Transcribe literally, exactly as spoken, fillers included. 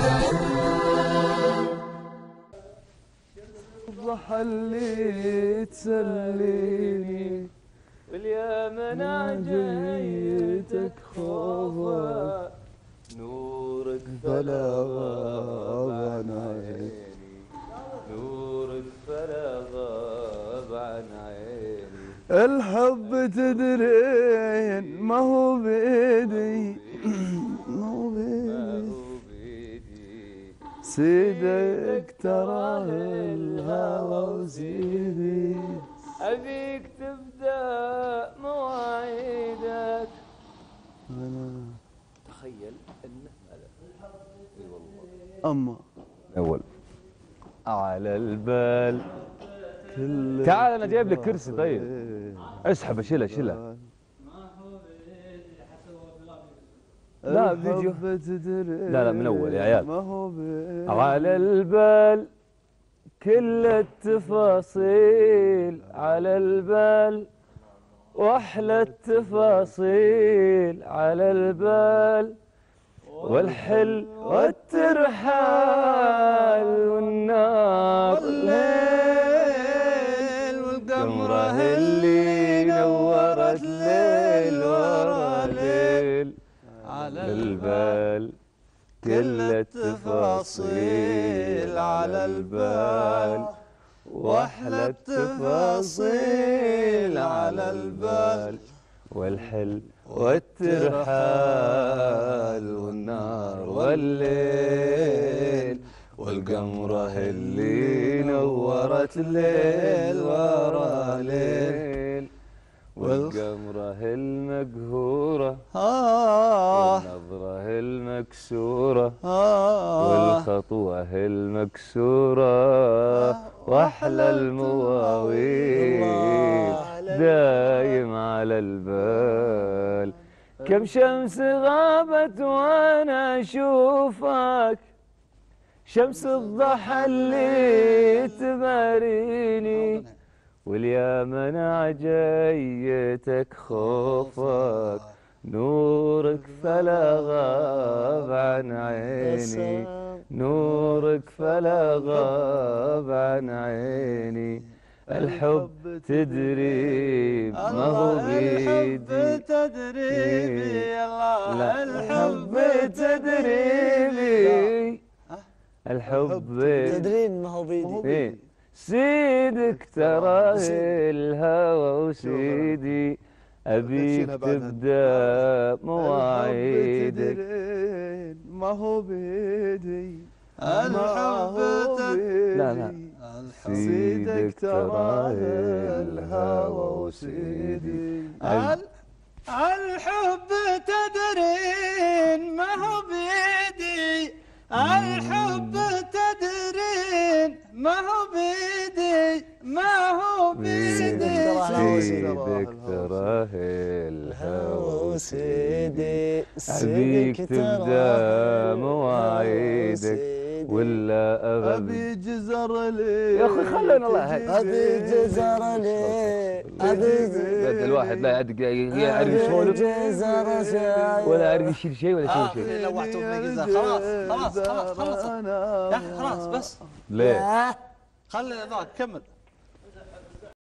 الضحى اللي تسليني واليمن عجيتك خوفا نورك فلا غاب عن عيني نورك فلا غاب عن عيني الحب تدرين ما هو بيدي ما هو بيدي سيدك تراه الهوى وسيدي أبيك تبدأ مواعيدك. أنا تخيل أنه اي والله أما أول على البال كل تعال أنا جايب لك كرسي. طيب اسحب شيله شيله. لا فيديو لا لا من أول يا عيال. على البال كل التفاصيل على البال واحلى التفاصيل على البال والحل والترحال والنار والليل والقمرة اللي نورت ليل ورا ليل على البال كل التفاصيل على البال واحلى التفاصيل على البال والحل والترحال والنار والليل والقمرة اللي نورت ليل ورا ليل والقمرة المقهورة والنظرة المكسورة والخطوة المكسورة واحلى المواويل دايم على البال كم شمس غابت وانا اشوفك شمس الضحى اللي تباريني واليمن عجيتك خوفك نورك فلا غاب عن عيني نورك فلا غاب عن عيني الحب تدري ما هو بيدي الحب تدري بي الله الحب تدري بي الحب تدرين ما هو بيدي سيدك تراه الهوى وسيدي أبيك تبدأ مواعيدك ما هو بيدي الحب تدري لا لا سيدك تراه الهوى وسيدي الحب تدرين ما هو بيدي الحب تدرين ما هو بيدي ما هو بيدي سيدك تراه الهوى وسيدي أبيك تبدأ مواعيدك ولا أبي جزر لي يا أخي خلينا الله أبي جزر لي أبي الواحد لا يعرف يسولف ولا يعرف يشيل شيء ولا يسوي شيء. لوحتوا بنجزة خلاص خلاص خلاص خلاص يا أخي خلاص بس ليه؟ خلي ذاك كمل.